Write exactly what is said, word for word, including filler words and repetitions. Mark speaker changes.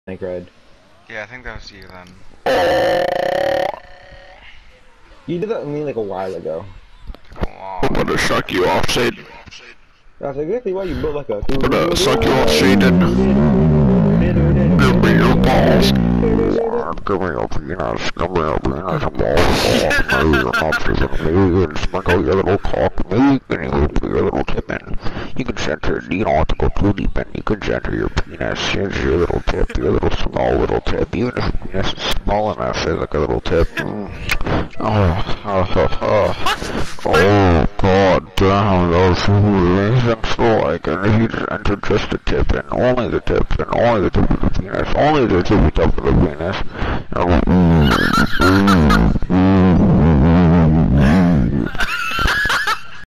Speaker 1: Snake Red.
Speaker 2: Yeah, I think that was you then.
Speaker 1: You did that to me like a while ago.
Speaker 2: Like a
Speaker 3: I'm
Speaker 2: long
Speaker 3: gonna
Speaker 2: time
Speaker 3: suck you
Speaker 2: ago.
Speaker 3: off, Satan.
Speaker 1: That's exactly why you built like a.
Speaker 3: I'm gonna suck you off, Satan. Give me your balls. Give me your penis. Give me your penis and balls off me. You're not kissing me. And sprinkle your little cock meat. And you put your little tip in. You can center. You don't have to go too deep in. You can center your penis. Here's your little tip. Your little small little tip. Even if your penis is small enough, it's like a little tip. Mm. Oh, oh, oh, oh. Oh, god damn, those amazing like, and if you just enter just the tip, and only the tip, and only the tip of the penis, only the tippy top of the penis, and